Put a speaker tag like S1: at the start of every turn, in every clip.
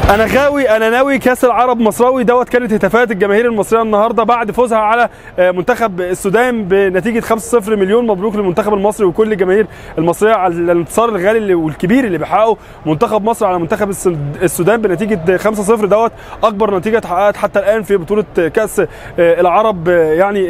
S1: انا غاوي انا ناوي كاس العرب مصراوي دوت. كانت هتافات الجماهير المصريه النهارده بعد فوزها على منتخب السودان بنتيجه 5-0. مليون مبروك للمنتخب المصري وكل الجماهير المصريه على الانتصار الغالي والكبير اللي بيحققه منتخب مصر على منتخب السودان بنتيجه 5-0 دوت. اكبر نتيجه اتحققت حتى الان في بطوله كاس العرب يعني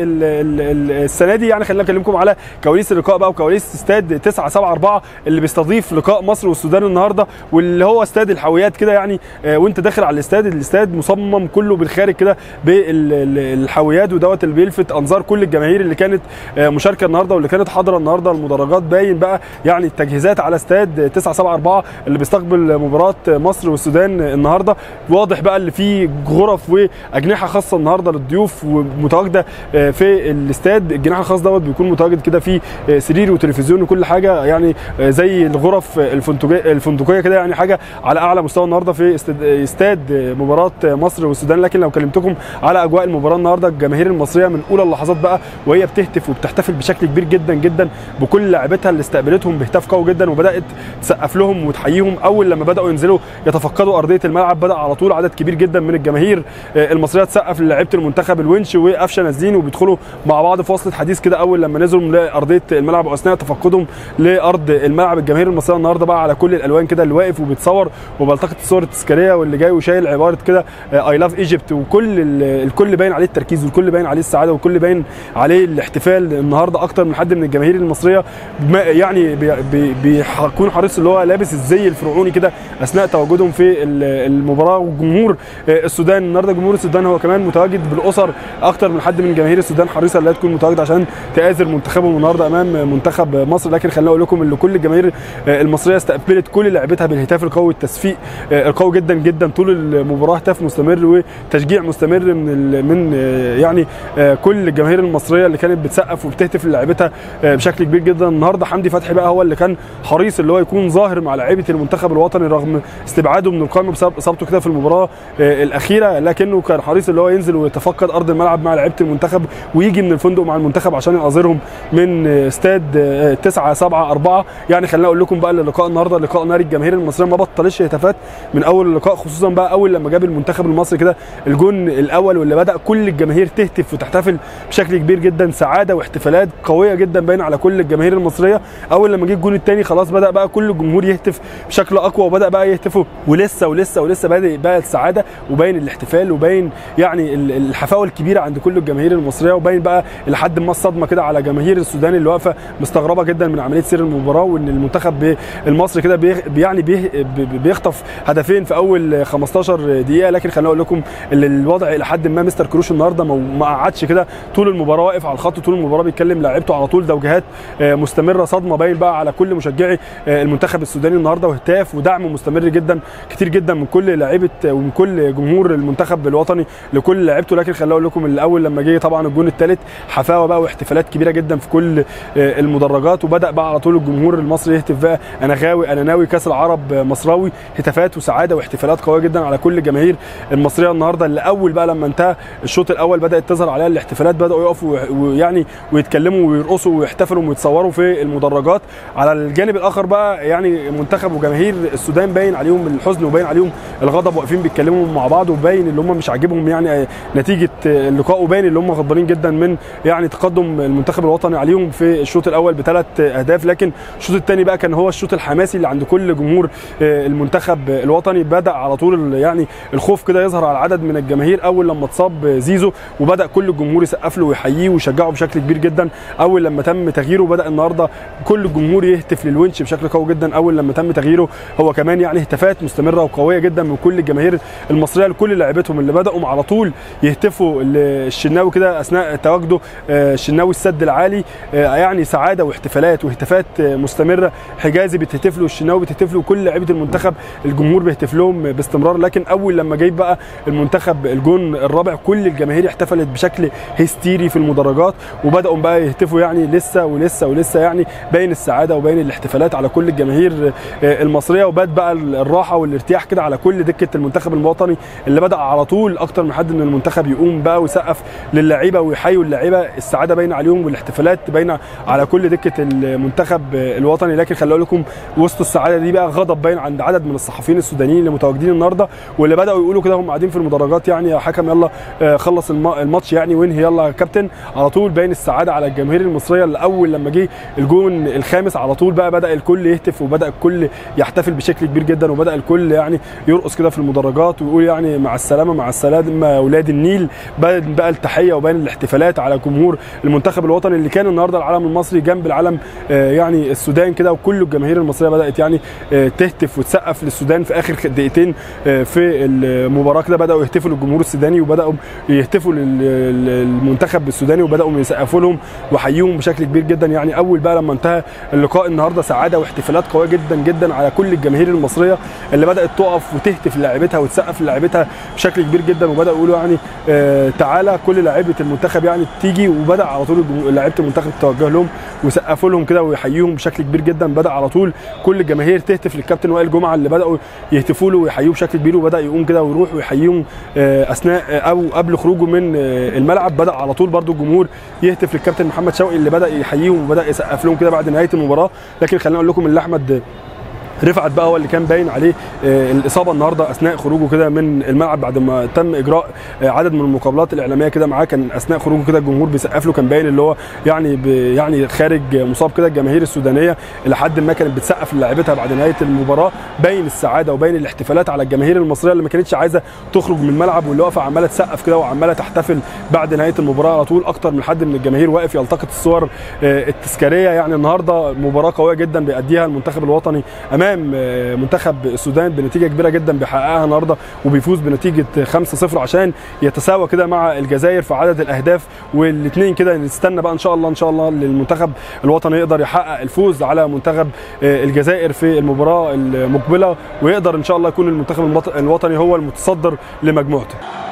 S1: السنه دي. يعني خلينا نكلمكم على كواليس اللقاء بقى وكواليس استاد 974 اللي بيستضيف لقاء مصر والسودان النهارده، واللي هو استاد الحاويات كده. يعني وانت داخل على الاستاد مصمم كله بالخارج كده بالحاويات، ودوت اللي بيلفت انظار كل الجماهير اللي كانت مشاركه النهارده واللي كانت حاضره النهارده المدرجات. باين بقى يعني التجهيزات على استاد 974 اللي بيستقبل مباراه مصر والسودان النهارده. واضح بقى اللي فيه غرف واجنحه خاصه النهارده للضيوف ومتواجده في الاستاد. الجناح الخاص دوت بيكون متواجد كده فيه سرير وتلفزيون وكل حاجه، يعني زي الغرف الفندقيه كده، يعني حاجه على اعلى مستوى النهارده في استاد مباراه مصر والسودان. لكن لو كلمتكم على اجواء المباراه النهارده، الجماهير المصريه من اولى اللحظات بقى وهي بتهتف وبتحتفل بشكل كبير جدا جدا بكل لاعبتها اللي استقبلتهم بهتاف قوي جدا، وبدات تسقف لهم وتحييهم. اول لما بداوا ينزلوا يتفقدوا ارضيه الملعب بدا على طول عدد كبير جدا من الجماهير المصريه تسقف للاعيبه المنتخب. الونش وقفشه نازلين وبيدخلوا مع بعض في وصله حديث كده اول لما نزلوا لارضيه الملعب واثناء تفقدهم لارض الملعب. الجماهير المصريه النهارده بقى على كل الالوان كده، اللي واقف وبيتصور وبلتقط الصور التذكاريه، واللي جاي وشايل عباره كده اي لاف ايجيبت، وكل الكل باين عليه التركيز والكل باين عليه السعاده والكل باين عليه الاحتفال النهارده. اكتر من حد من الجماهير المصريه يعني بيكون حريص اللي هو لابس الزي الفرعوني كده اثناء تواجدهم في المباراه. وجمهور السودان النهارده، جمهور السودان هو كمان متواجد بالاسر. اكتر من حد من جماهير السودان حريصه انها تكون متواجده عشان تآزر منتخبهم النهارده امام منتخب مصر. لكن خليني اقول لكم ان كل الجماهير المصريه استقبلت كل لاعبتها بالهتاف القوي والتصفيق القوي جدا جدا طول المباراه. هتاف مستمر وتشجيع مستمر من يعني كل الجماهير المصريه اللي كانت بتسقف وبتهتف للاعبتها بشكل كبير جدا. النهارده حمدي فتحي بقى هو اللي كان حريص اللي هو يكون ظاهر مع لاعيبه المنتخب الوطني رغم استبعاده من القائمه بسبب اصابته كده في المباراه الاخيره، لكنه كان حريص اللي هو ينزل ويتفقد ارض الملعب مع لعيبه المنتخب ويجي من الفندق مع المنتخب عشان يناظرهم من استاد 974. يعني خلينا اقول لكم بقى اللقاء النهارده لقاء ناري. الجماهير المصريه ما بطلش هتافات من اول اللقاء، خصوصا بقى اول لما جاب المنتخب المصري كده الجون الاول، واللي بدا كل الجماهير تهتف وتحتفل بشكل كبير جدا. سعاده واحتفالات قويه جدا باينه على كل الجماهير المصريه. اول لما جه الجون الثاني خلاص بدا بقى كل الجمهور يهتف بشكل اقوى، وبدا بقى يهتفوا ولسه بادئ بقى السعاده وباين الاحتفال وباين يعني الحفاوه الكبيره عند كل الجماهير المصريه، وباين بقى لحد ما الصدمه كده على جماهير السودان اللي واقفه مستغربه جدا من عمليه سير المباراه، وان المنتخب المصري كده يعني بيخطف هدفين في اول 15 دقيقه. لكن خليني اقول لكم الوضع الى حد ما مستر كروش النهارده ما قعدش كده طول المباراه واقف على الخط طول المباراه بيتكلم لاعيبته على طول، توجيهات مستمره. صدمه باين بقى على كل مشجعي المنتخب السوداني النهارده، وهتاف ودعم مستمر جدا كتير جدا من كل لاعيبه ومن كل جمهور المنتخب الوطني لكل لاعيبته. لكن خليني اقول لكم الاول لما جه طبعا الجون الثالث حفاوه بقى واحتفالات كبيره جدا في كل المدرجات، وبدا بقى على طول الجمهور المصري يهتف بقى انا غاوي انا ناوي كاس العرب مصراوي. هتافات وسعاده واحتفالات قويه جدا على كل الجماهير المصريه النهارده، اللي اول بقى لما انتهى الشوط الاول بدات تظهر عليها الاحتفالات، بداوا يقفوا ويعني ويتكلموا ويرقصوا ويحتفلوا ويتصوروا في المدرجات. على الجانب الاخر بقى يعني منتخب وجماهير السودان باين عليهم الحزن وباين عليهم الغضب، واقفين بيتكلموا مع بعض، وباين اللي هم مش عاجبهم يعني نتيجه اللقاء، وباين اللي هم غضبانين جدا من يعني تقدم المنتخب الوطني عليهم في الشوط الاول ب3 اهداف. لكن الشوط الثاني بقى كان هو الشوط الحماسي اللي عند كل جمهور المنتخب الوطني. بدا على طول يعني الخوف كده يظهر على عدد من الجماهير اول لما اتصاب زيزو، وبدا كل الجمهور يسقف له ويحييه ويشجعه بشكل كبير جدا. اول لما تم تغييره بدا النهارده كل الجمهور يهتف للونش بشكل قوي جدا اول لما تم تغييره. هو كمان يعني هتافات مستمره وقويه جدا من كل الجماهير المصريه لكل لاعبتهم اللي بداوا على طول يهتفوا للشناوي كده اثناء تواجده الشناوي السد العالي. يعني سعاده واحتفالات وهتافات مستمره. حجازي بتهتف له، الشناوي بتهتف له، كل لاعيبه المنتخب الجمهور بيهتف لهم باستمرار. لكن اول لما جاي بقى المنتخب الجون الرابع كل الجماهير احتفلت بشكل هستيري في المدرجات، وبداوا بقى يهتفوا يعني لسه يعني باين السعاده وباين الاحتفالات على كل الجماهير المصريه. وبات بقى الراحه والارتياح كده على كل دكه المنتخب الوطني اللي بدا على طول اكتر من حد من المنتخب يقوم بقى ويسقف للعيبه ويحيوا اللعيبه. السعاده باينه عليهم والاحتفالات باينه على كل دكه المنتخب الوطني. لكن خليني اقول لكم وسط السعاده دي بقى غضب باين عند عدد من الصحفيين السودانيين اللي متواجدين النهارده، واللي بداوا يقولوا كده هم قاعدين في المدرجات يعني يا حكم يلا خلص الماتش يعني وانهي يلا يا كابتن. على طول باين السعاده على الجماهير المصريه، اللي اول لما جه الجون الخامس على طول بقى بدا الكل يهتف وبدا الكل يحتفل بشكل كبير جدا، وبدا الكل يعني يرقص كده في المدرجات ويقول يعني مع السلامه مع السلامه اولاد النيل. باين بقى التحيه وباين الاحتفالات على جمهور المنتخب الوطني اللي كان النهارده العلم المصري جنب العلم يعني السودان كده، وكل الجماهير المصريه بدات يعني تهتف وتسقف للسودان في اخر دقيقتين في المباراه كده. بداوا يهتفوا للجمهور السوداني وبداوا يهتفوا للمنتخب السوداني وبداوا يسقفوا لهم وحيوهم بشكل كبير جدا. يعني اول بقى لما انتهى اللقاء النهارده سعاده واحتفالات قويه جدا جدا على كل الجماهير المصريه اللي بدات تقف وتهتف للاعيبتها وتسقف للاعيبتها بشكل كبير جدا، وبداوا يقولوا يعني تعالى كل لاعيبه المنتخب يعني تيجي، وبدا على طول لاعيبه المنتخب توجه لهم وسقفوا لهم كده ويحييهم بشكل كبير جدا. بدا على طول كل الجماهير تهتف للكابتن وائل جمعه اللي بداوا يهتفوا له ويحيوه بشكل كبير، وبدا يقوم كده ويروح ويحييهم اثناء او قبل خروجه من الملعب. بدا على طول برده الجمهور يهتف للكابتن محمد شوقي اللي بدا يحييهم وبدا يسقف لهم كده بعد نهايه المباراه. لكن خلينا اقول لكم ان احمد رفعت بقى هو اللي كان باين عليه الاصابه النهارده اثناء خروجه كده من الملعب بعد ما تم اجراء عدد من المقابلات الاعلاميه كده معاه. كان اثناء خروجه كده الجمهور بيسقف له، كان باين اللي هو يعني خارج مصاب كده. الجماهير السودانيه لحد ما كانت بتسقف للاعيبتها بعد نهايه المباراه، باين السعاده وباين الاحتفالات على الجماهير المصريه اللي ما كانتش عايزه تخرج من الملعب واللي واقفه عماله تسقف كده وعماله تحتفل بعد نهايه المباراه على طول. اكتر من حد من الجماهير واقف يلتقط الصور التذكاريه. يعني النهارده مباراه قويه جدا بيأديها المنتخب الوطني امام منتخب السودان بنتيجه كبيره جدا بيحققها النهارده، وبيفوز بنتيجه 5-0 عشان يتساوى كده مع الجزائر في عدد الاهداف. والاثنين كده نستنى بقى ان شاء الله للمنتخب الوطني يقدر يحقق الفوز على منتخب الجزائر في المباراه المقبله، ويقدر ان شاء الله يكون المنتخب الوطني هو المتصدر لمجموعته.